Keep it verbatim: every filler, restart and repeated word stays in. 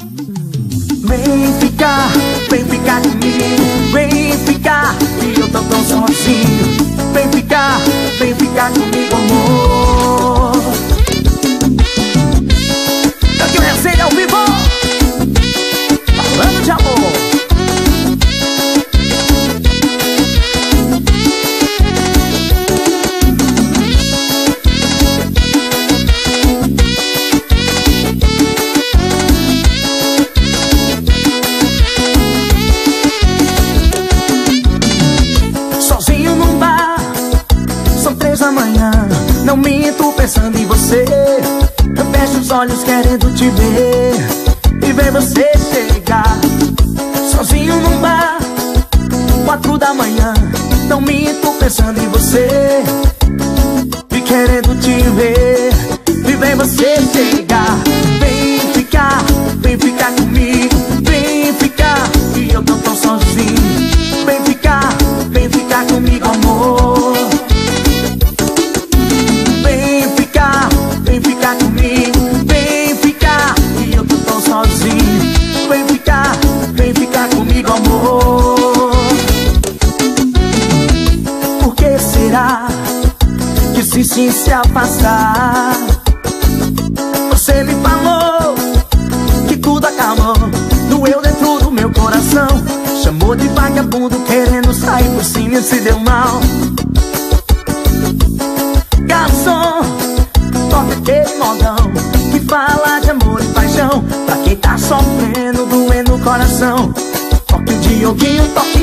Vem ficar, vem ficar comigo, vem ficar, que eu tô tão sozinho. Vem ficar, vem ficar comigo, amor. Daqui o Resenha ao vivo, falando de amor. Não minto pensando em você. Eu fecho os olhos querendo te ver e ver você chegar. Sozinho num bar, quatro da manhã. Não minto pensando em você e querendo te ver e ver você chegar. Vem ficar, vem ficar comigo. Vem ficar, e eu tô tão sozinho. Vem ficar, vem ficar comigo, amor. Vem ficar comigo, vem ficar, e eu tô tão sozinho. Vem ficar, vem ficar comigo, amor. Por que será que se sim se afastar? Você me falou que tudo acabou, doeu dentro do meu coração. Chamou de vagabundo querendo sair por cima e se deu mal. Garçom, toca aquele modão que fala de amor e paixão pra quem tá sofrendo, doendo o coração. Toque o Dioguinho, toque